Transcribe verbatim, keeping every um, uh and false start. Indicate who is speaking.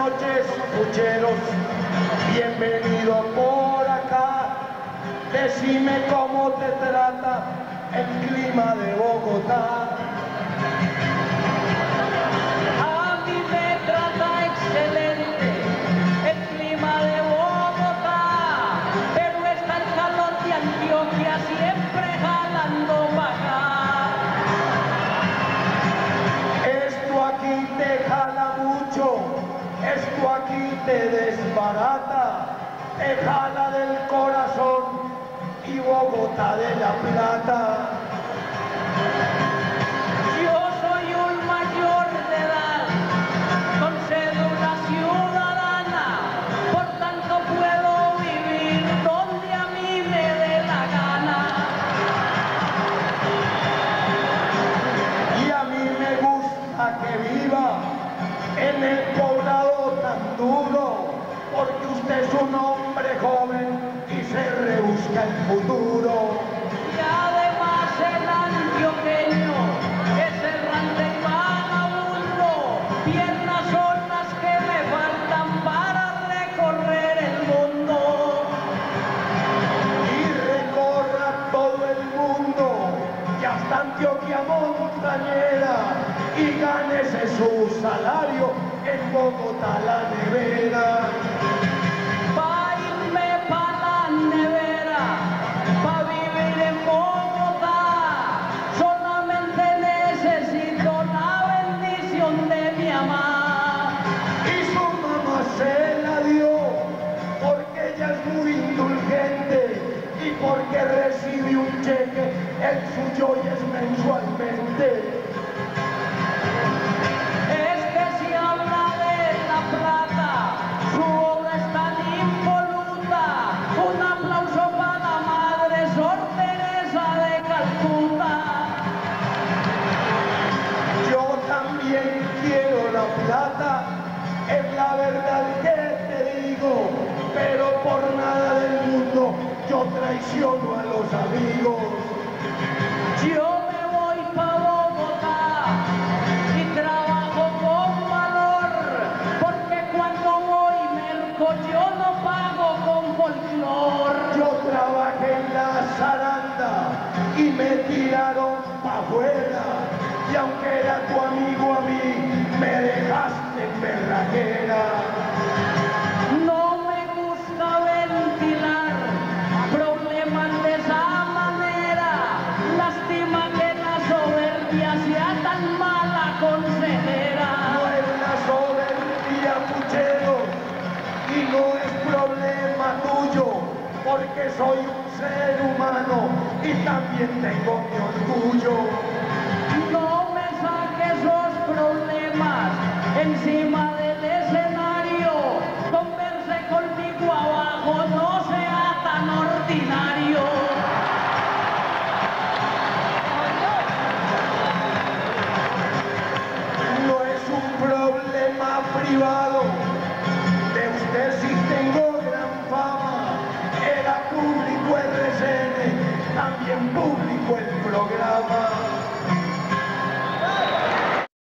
Speaker 1: noches, pucheros, bienvenido por acá. Decime cómo te trata el clima de Bogotá.
Speaker 2: A mí me trata excelente el clima de Bogotá, pero está el calor de Antioquia siempre jalando para acá.
Speaker 1: Esto aquí te jala mucho, esto aquí te desbarata, te jala del corazón y Bogotá de la plata.
Speaker 2: Yo soy un mayor de edad, con cédula ciudadana, por tanto puedo vivir donde a mí me dé la gana.
Speaker 1: Y a mí me gusta que viva en el poblado tan duro, porque usted es un hombre joven y se rebusca el futuro.
Speaker 2: Y además el antioqueño es errante y vagabundo, piernas son las que me faltan para recorrer el mundo.
Speaker 1: Y recorra todo el mundo y hasta Antioquia montañera y gánese su salario en Bogotá la nevera.
Speaker 2: Pa' irme pa' la nevera, pa' vivir en Bogotá, solamente necesito la bendición de mi mamá.
Speaker 1: Y su mamá se la dio porque ella es muy indulgente y porque recibe un cheque, el suyo y es mensualmente.
Speaker 2: Este sí habla de la plata, su obra es tan impoluta. Un aplauso para la madre Sor Teresa de Calcuta.
Speaker 1: Yo también quiero la plata, es la verdad que te digo, pero por nada del mundo yo traiciono a los amigos.
Speaker 2: Yo me voy pa' Bogotá y trabajo con valor, porque cuando voy merco yo no pago con folclor.
Speaker 1: Yo trabajé en la zaranda y me tiraron pa' afuera, y aunque era tu amigo a mí, me dejaste en berraquera.
Speaker 2: No me gusta ventilar problemas de esa manera. Lástima que la soberbia sea tan mala consejera.
Speaker 1: No es la soberbia, puchero, y no es problema tuyo, porque soy un ser humano y también tengo mi orgullo.